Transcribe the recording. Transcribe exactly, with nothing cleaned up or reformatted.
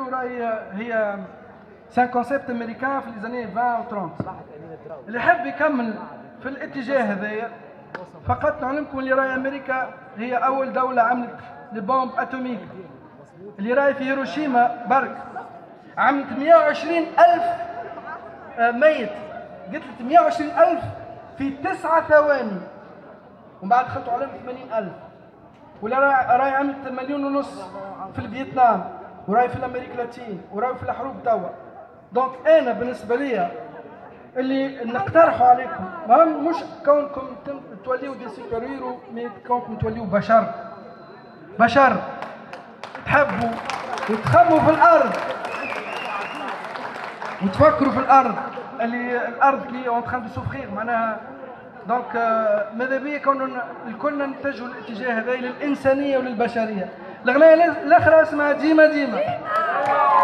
نديروا راهي هي سان كونسيبت امريكان في ليزاني عشرين و ثلاثين. اللي يحب يكمل في الاتجاه هذايا فقط نعلمكم اللي راهي امريكا هي اول دوله عملت البومب اتوميك اللي راهي في هيروشيما برك عملت مئة وعشرين ألف ميت، قلت مئة وعشرين ألف في تسعة ثواني، ومن بعد خلطوا عليهم ثمانين ألف. ولا راهي عملت مليون ونص في الفيتنام، وراهي في الامريكا اللاتين، وراهي في الحروب توا. دونك انا بالنسبه لي اللي نقترحوا عليكم مهم مش كونكم توليوا دي سوبر هيرو، مي كونكم توليوا بشر بشر تحبوا وتخموا في الارض وتفكروا في الارض اللي الارض اللي اون تخان دو سوفرير معناها. دونك ماذا بيا كون الكلنا نتجهوا الاتجاه هذا للانسانيه وللبشريه. الاغنيه الاخرى اسمها ديما ديما.